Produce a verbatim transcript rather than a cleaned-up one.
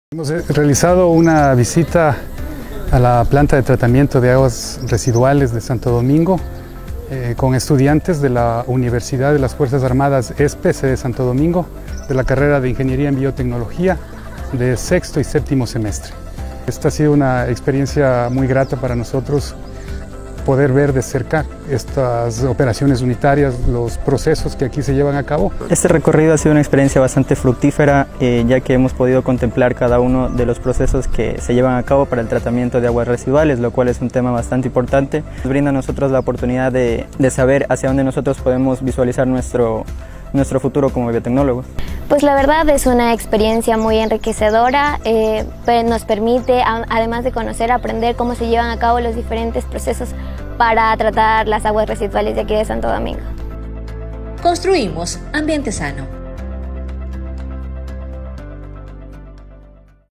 Hemos realizado una visita a la planta de tratamiento de aguas residuales de Santo Domingo eh, con estudiantes de la Universidad de las Fuerzas Armadas ESPE, sede de Santo Domingo, de la carrera de Ingeniería en Biotecnología de sexto y séptimo semestre. Esta ha sido una experiencia muy grata para nosotros, poder ver de cerca estas operaciones unitarias, los procesos que aquí se llevan a cabo. Este recorrido ha sido una experiencia bastante fructífera, eh, ya que hemos podido contemplar cada uno de los procesos que se llevan a cabo para el tratamiento de aguas residuales, lo cual es un tema bastante importante. Nos brinda a nosotros la oportunidad de, de saber hacia dónde nosotros podemos visualizar nuestro, nuestro futuro como biotecnólogos. Pues la verdad es una experiencia muy enriquecedora, eh, nos permite, además de conocer, aprender cómo se llevan a cabo los diferentes procesos para tratar las aguas residuales de aquí de Santo Domingo. Construimos ambiente sano.